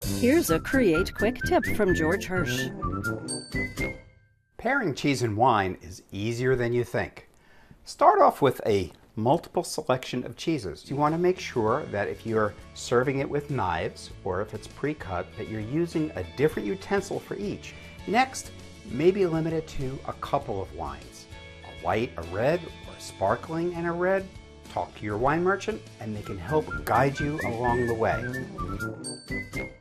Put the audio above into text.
Here's a Create Quick tip from George Hirsch. Pairing cheese and wine is easier than you think. Start off with a multiple selection of cheeses. You want to make sure that if you're serving it with knives or if it's pre-cut, that you're using a different utensil for each. Next, maybe limit it to a couple of wines. A white, a red, or a sparkling and a red. Talk to your wine merchant and they can help guide you along the way.